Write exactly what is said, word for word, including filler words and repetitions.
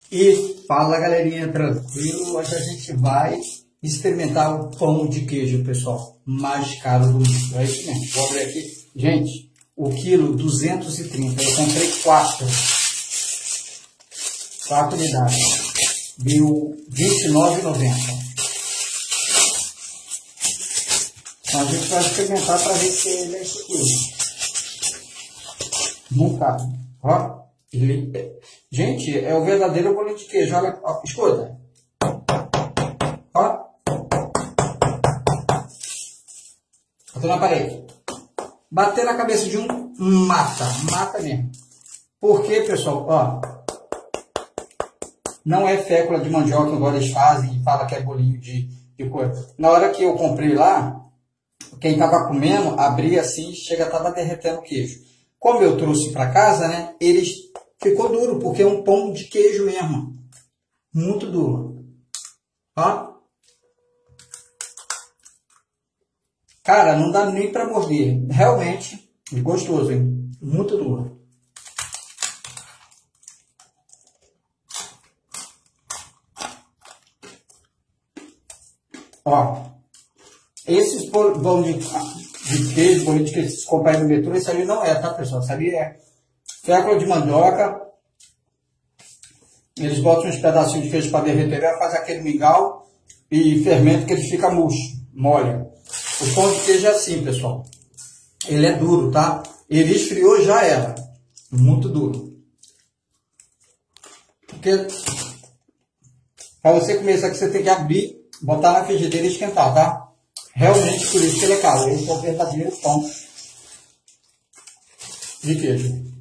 E fala, galerinha, tranquilo? Hoje a gente vai experimentar o pão de queijo, pessoal, mais caro do mundo. É isso mesmo. Vou abrir aqui. Gente, o quilo duzentos e trinta. Eu comprei quatro. Quatro unidades. Deu vinte e nove reais e noventa centavos. Então a gente vai experimentar para ver se ele é isso aqui. Nunca. Ó. Ele... Gente, é o verdadeiro bolinho de queijo. Olha, ó, escuta. Ó. Botou na parede. Bater na cabeça de um, mata. Mata mesmo. Por quê, pessoal? Ó. Não é fécula de mandioca, igual eles fazem e falam que é bolinho de, de coisa. Na hora que eu comprei lá, quem estava comendo, abria assim, chega, estava derretendo o queijo. Como eu trouxe para casa, né, eles ficou duro, porque é um pão de queijo mesmo. Muito duro. Ó. Cara, não dá nem para morder. Realmente, gostoso, hein? Muito duro. Ó. Esses pão de, de queijo, bolinho de queijo que vocês compram no metrô, isso ali não é, tá, pessoal? Isso ali é fécula de mandioca. Eles botam uns pedacinhos de queijo para derreter, faz aquele mingau e fermento que ele fica murcho, mole. O pão de queijo é assim, pessoal. Ele é duro, tá? Ele esfriou, já era. Muito duro. Porque para você comer isso aqui, você tem que abrir, botar na frigideira e esquentar, tá? Realmente, por isso que ele é caro. Esse é o verdadeiro pão de queijo.